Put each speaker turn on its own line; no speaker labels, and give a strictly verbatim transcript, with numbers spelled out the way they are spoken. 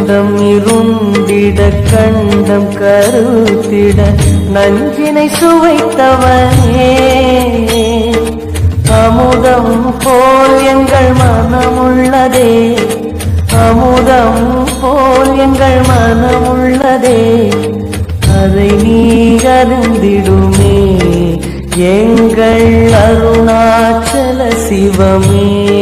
உள்ளம் இருந்திட கண்டம் கருத்திட நஞ்சினை சுவைத்தவனே, அமுதம் போல் எங்கள் மனமுள்ளதே, அமுதம் போல் எங்கள் மனமுள்ளதே, அதை நீ அறிந்திடுமே எங்கள் அருணாச்சல சிவமே.